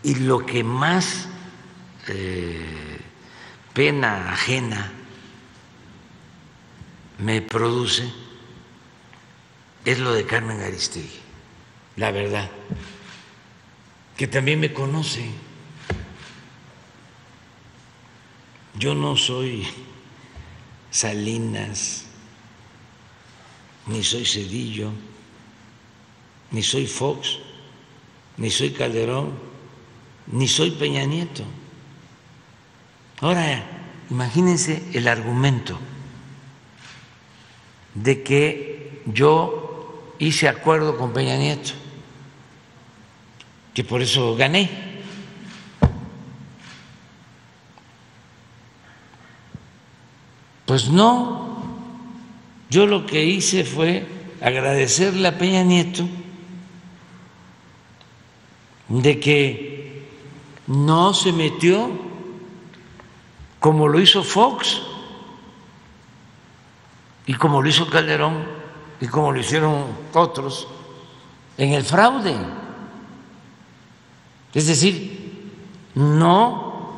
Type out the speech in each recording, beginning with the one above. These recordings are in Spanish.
Y lo que más pena ajena me produce es lo de Carmen Aristegui, la verdad, que también me conoce. Yo no soy Salinas, ni soy Zedillo, ni soy Fox, ni soy Calderón, ni soy Peña Nieto. Ahora, imagínense el argumento de que yo hice acuerdo con Peña Nieto, que por eso gané. Pues no, yo lo que hice fue agradecerle a Peña Nieto de que no se metió como lo hizo Fox y como lo hizo Calderón y como lo hicieron otros en el fraude. Es decir, no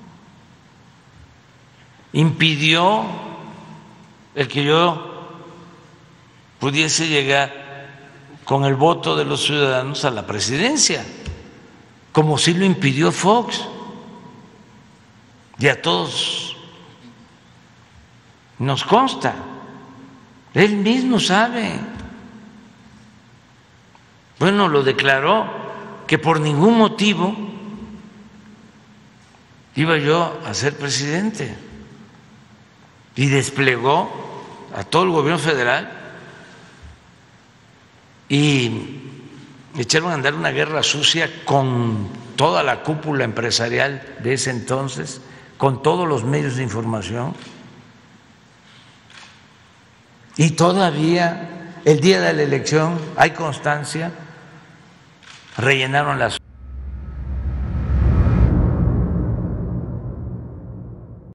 impidió el que yo pudiese llegar con el voto de los ciudadanos a la presidencia, como sí lo impidió Fox. Y a todos nos consta, él mismo sabe. Bueno, lo declaró que por ningún motivo iba yo a ser presidente y desplegó a todo el gobierno federal y echaron a andar una guerra sucia con toda la cúpula empresarial de ese entonces, con todos los medios de información, y todavía el día de la elección hay constancia, rellenaron las